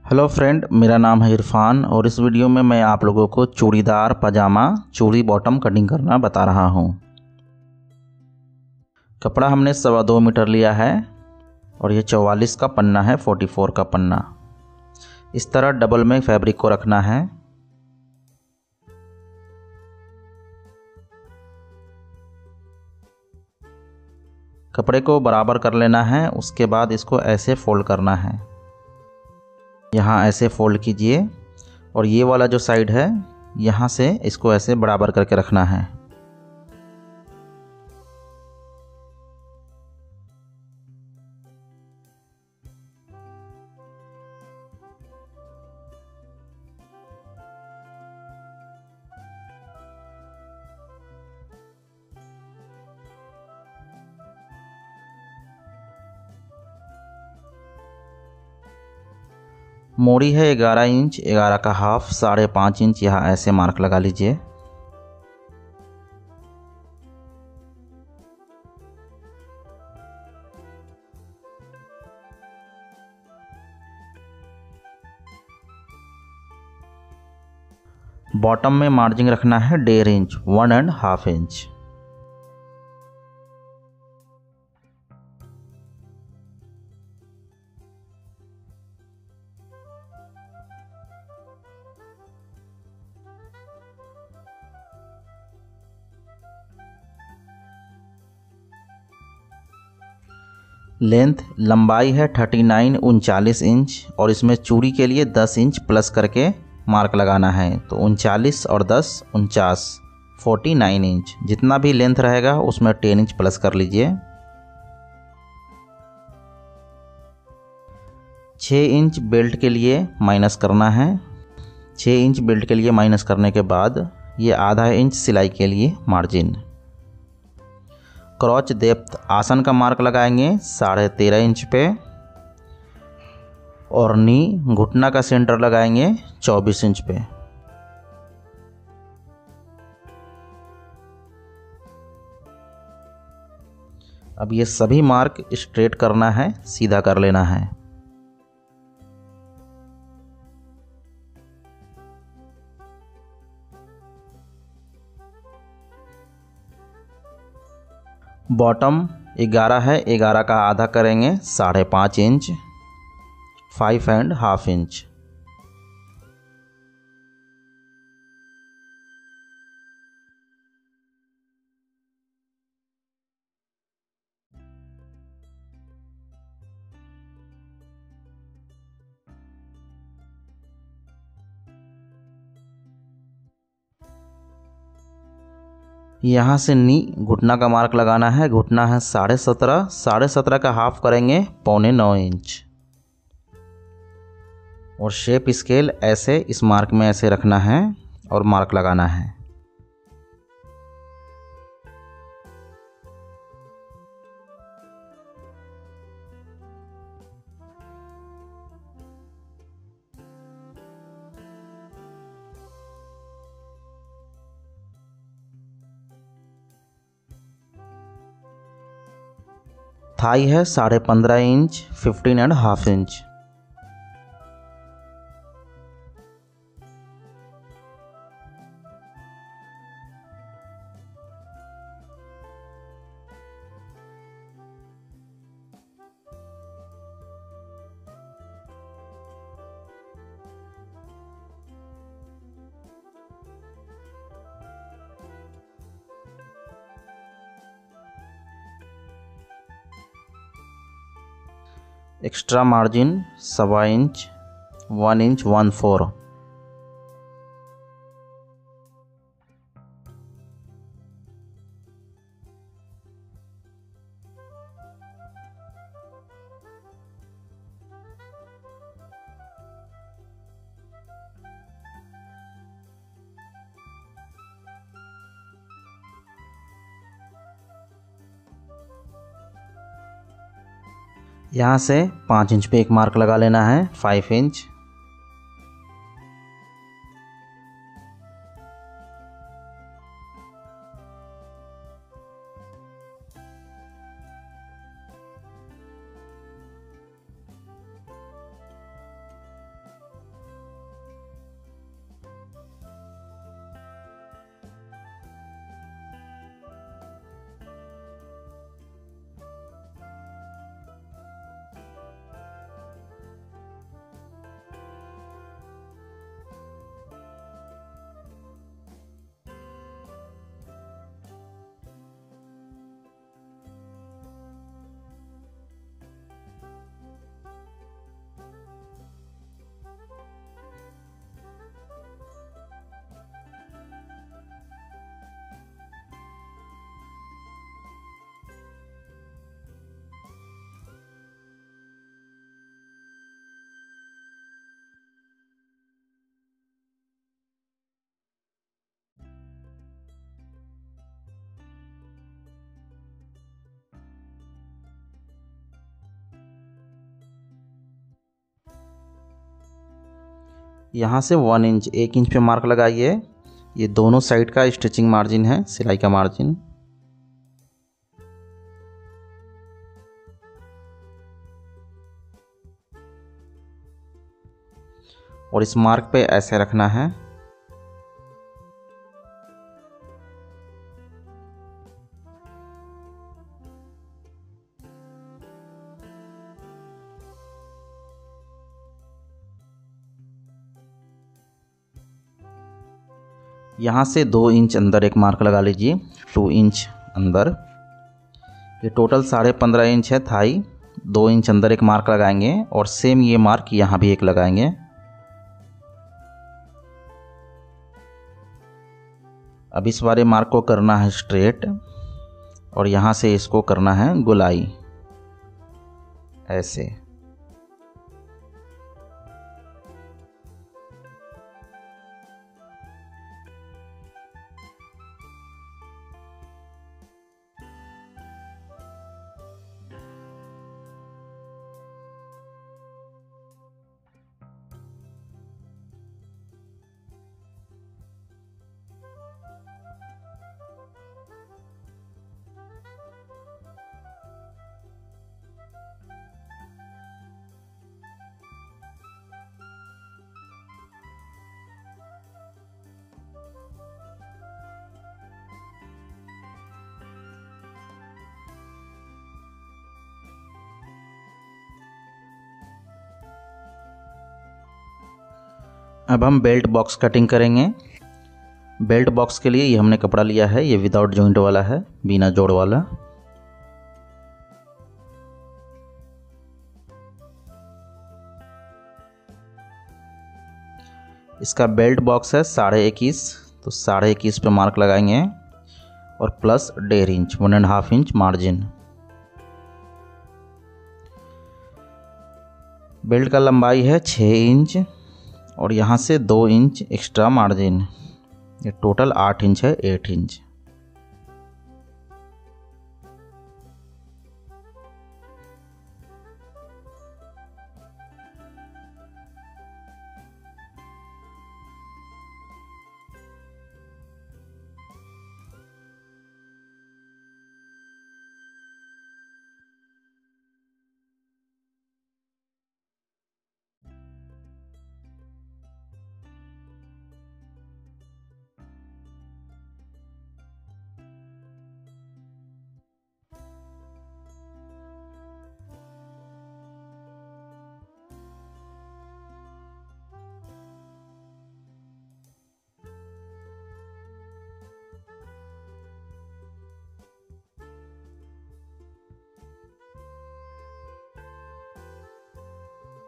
Hello friend, मेरा नाम है इरफान और इस वीडियो में मैं आप लोगों को चूड़ीदार पजामा चूड़ी बॉटम कटिंग करना बता रहा हूँ। कपड़ा हमने 2.25 मीटर लिया है और ये 44 का पन्ना है, 44 का पन्ना। इस तरह डबल में फैब्रिक को रखना है। कपड़े को बराबर कर लेना है, उसके बाद इसको ऐसे फोल्ड करना है। यहाँ ऐसे फोल्ड कीजिए और ये वाला जो साइड है यहाँ से इसको ऐसे बराबर करके रखना है। मोड़ी है 11 इंच, 11 का हाफ, 5.5 इंच। यहाँ ऐसे मार्क लगा लीजिए। बॉटम में मार्जिन रखना है 1.5 इंच, 1.5 इंच। लेंथ लंबाई है 39 इंच और इसमें चूड़ी के लिए 10 इंच प्लस करके मार्क लगाना है। तो 39 और 10 49, 49 इंच। जितना भी लेंथ रहेगा उसमें 10 इंच प्लस कर लीजिए। 6 इंच बेल्ट के लिए माइनस करना है। 6 इंच बेल्ट के लिए माइनस करने के बाद ये आधा इंच सिलाई के लिए मार्जिन। क्रॉच डेप्थ आसन का मार्क लगाएंगे 13.5 इंच पे और नी घुटना का सेंटर लगाएंगे 24 इंच पे। अब ये सभी मार्क स्ट्रेट करना है, सीधा कर लेना है। बॉटम 11 है, 11 का आधा करेंगे 5.5 इंच, 5.5 इंच। यहाँ से नी घुटना का मार्क लगाना है। घुटना है 17.5, 17.5 का हाफ करेंगे 8.25 इंच। और शेप स्केल ऐसे इस मार्क में ऐसे रखना है और मार्क लगाना है। थाई है 15.5 inch, 15.5 inch. Extra margin 1.25 inch, 1 inch 1/4। यहाँ से 5 इंच पे एक मार्क लगा लेना है, 5 इंच। यहाँ से 1 इंच 1 इंच पे मार्क लगाइए। ये दोनों साइड का स्टिचिंग मार्जिन है, सिलाई का मार्जिन। और इस मार्क पे ऐसे रखना है। यहाँ से 2 इंच अंदर एक मार्क लगा लीजिए, 2 इंच अंदर। ये टोटल 15.5 इंच है थाई। 2 इंच अंदर एक मार्क लगाएंगे और सेम ये मार्क यहाँ भी एक लगाएंगे। अब इस वाले मार्क को करना है स्ट्रेट और यहाँ से इसको करना है गोलाई, ऐसे। अब हम बेल्ट बॉक्स कटिंग करेंगे। बेल्ट बॉक्स के लिए ये हमने कपड़ा लिया है, ये विदाउट जॉइंट वाला है, बिना जोड़ वाला। इसका बेल्ट बॉक्स है 21.5, तो 21.5 पे मार्क लगाएंगे और plus 1.5 inch 1.5 inch margin. Belt का लंबाई है 6 इंच और यहाँ से 2 इंच एक्स्ट्रा मार्जिन। ये टोटल 8 इंच है, 8 इंच।